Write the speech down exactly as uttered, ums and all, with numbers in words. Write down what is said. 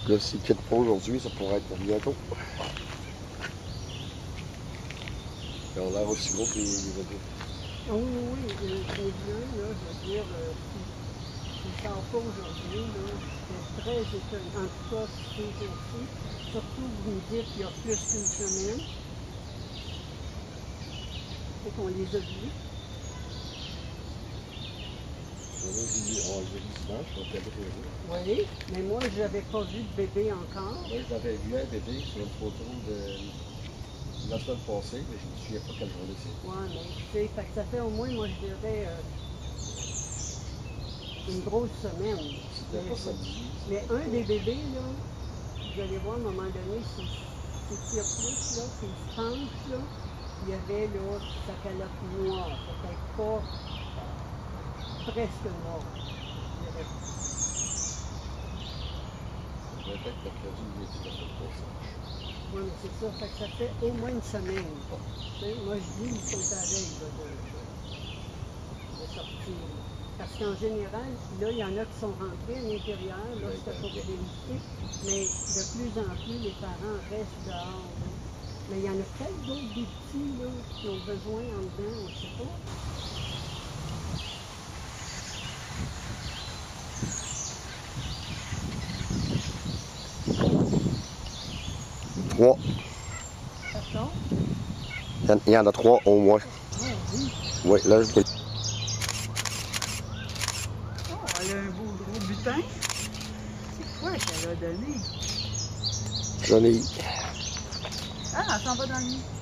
Là, s'ils quittent pas aujourd'hui, ça pourrait être pour bientôt. Ils ont l'air aussi gros que les, les bébés. Ah oui, oui, oui, les vieux, là, je veux dire, euh, s'ils ne sortent pas aujourd'hui, là, c'est très étonnant. En tout cas, ces jours-ci, surtout vous me dites qu'il y a plus qu'une semaine. Et qu'on les a vus. On les a vus dimanche, on était allés. Oui, mais moi, je n'avais pas vu de bébé encore. Oui, j'avais vu un bébé sur une photo de la semaine passée, mais je ne me souviens pas quelle journée c'est. Oui, mais tu sais, fait que ça fait au moins, moi, je dirais, euh, une grosse semaine. C'était pas samedi. Mais un des bébés, là, vous allez voir à un moment donné, s'il tire plus, là, s'il se penche, là, il y avait là, sa calotte noire, peut-être pas presque noire. Peut-être que mercredi, il est dit la semaine prochaine. Oui, mais c'est ça, fait que ça fait au moins une semaine. Tu sais, moi, je dis, ils sont à veille là, de, de sortir. Parce qu'en général, là, il y en a qui sont rentrés à l'intérieur, là, c'était pour vérifier, mais de plus en plus, les parents restent dehors. Là. Mais il y en a peut-être d'autres des petits, là, qui ont besoin en dedans, on ne sait pas. Trois. D'accord? Il y en a trois au moins. Oh oui. Oui, là, je peux. Oh, elle a un beau gros butin. C'est quoi qu'elle a donné? J'en ai. Ah, elle s'en va dans le nid.